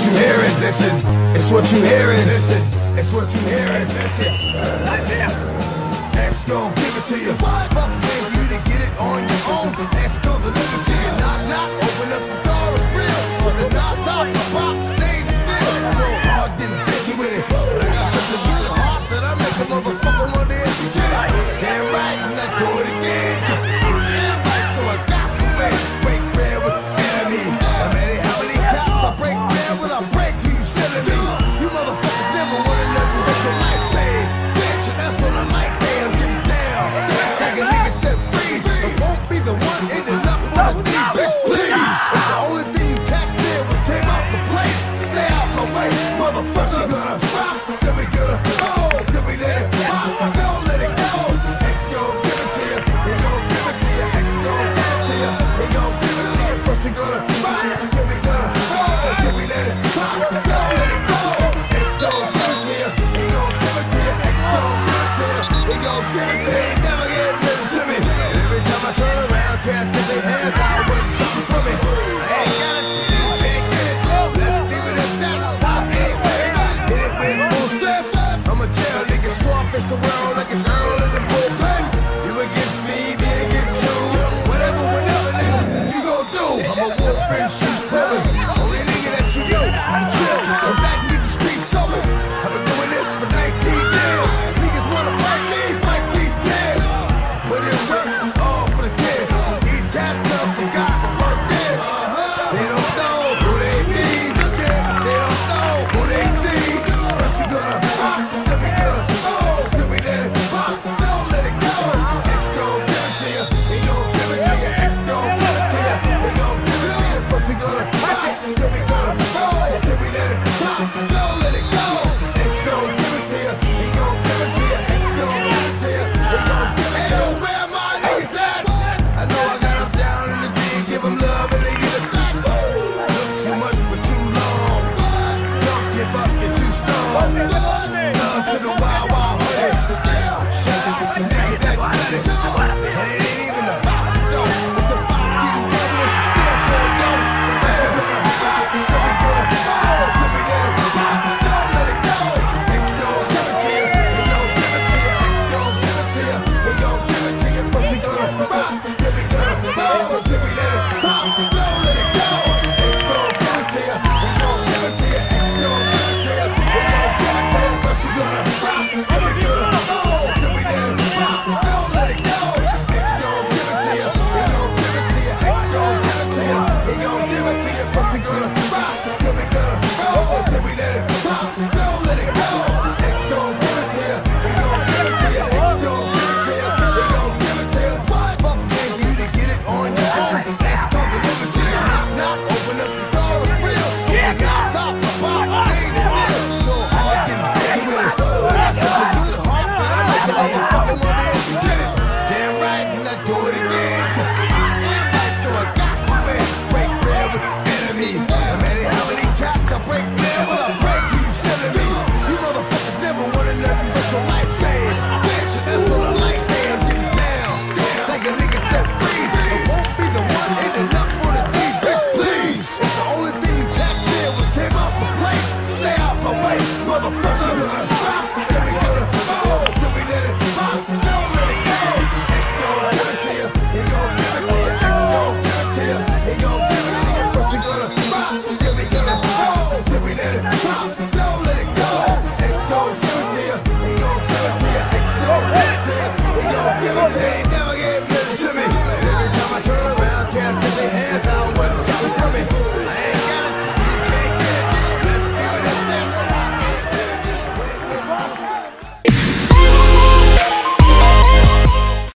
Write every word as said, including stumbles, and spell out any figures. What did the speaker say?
you hearing, listen. It's what you hearing, listen. It's what you hearing, listen. X gon' give it to you. Fuck pay for you to get it on your own. X gon' deliver to you. Knock, knock, open up the door, it's real. With the non-stop, the box, stay still. Go hard, getting busy with it. But I got such a good heart that I make a motherfucker want to execute it. Damn right, and I do it again. Damn right, so I got to pay. Break bread with the enemy. I'm ready, how many times I break bread when I break who you selling me? You motherfuckers never wanted nothing but your life saved. Bitch, that's on a night day, I'm getting down. Like a nigga said freeze. It won't be the one ending up on the deep, bitch, please. It's the only thing